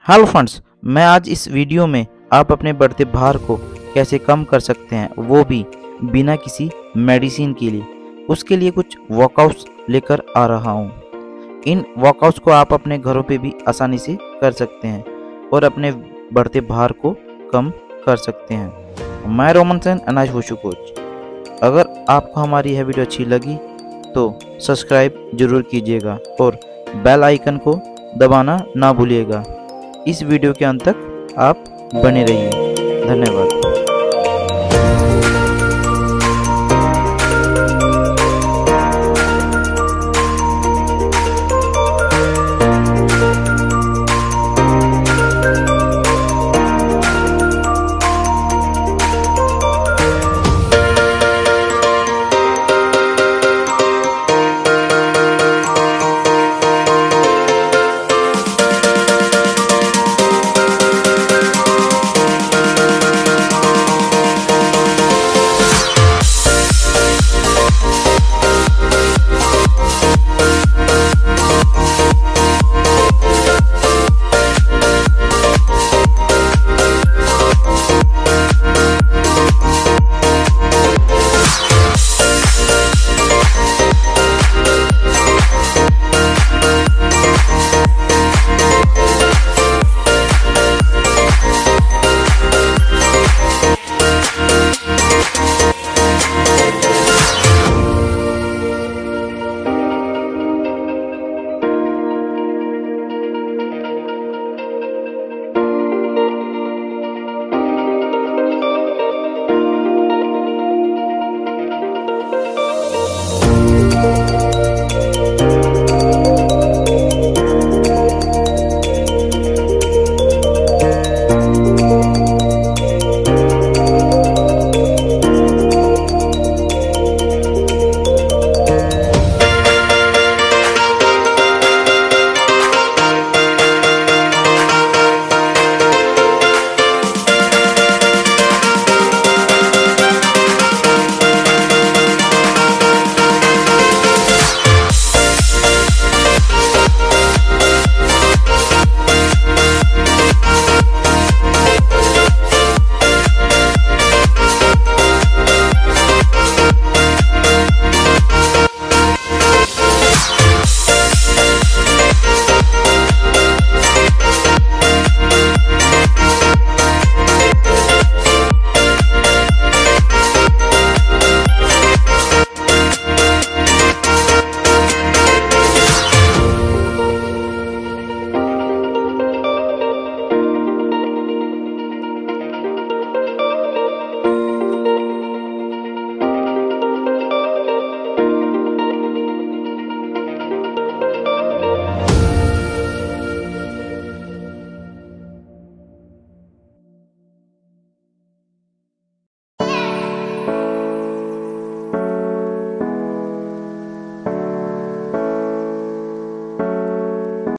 Hello friends, मैं आज इस वीडियो में आप अपने बढ़ते भार को कैसे कम कर सकते हैं, वो भी बिना किसी मेडिसिन के लिए। उसके लिए कुछ वर्कआउट्स लेकर आ रहा हूँ। इन वर्कआउट्स को आप अपने घरों पे भी आसानी से कर सकते हैं और अपने बढ़ते भार को कम कर सकते हैं। मैं रोमन सेन अनाज वुशु कोच। अगर आपको हमारी यह वीडियो अच्छी लगी तो सब्सक्राइब जरूर कीजिएगा और बेल आइकन को दबाना ना भूलिएगा। इस वीडियो के अंत तक आप बने रहिए। धन्यवाद।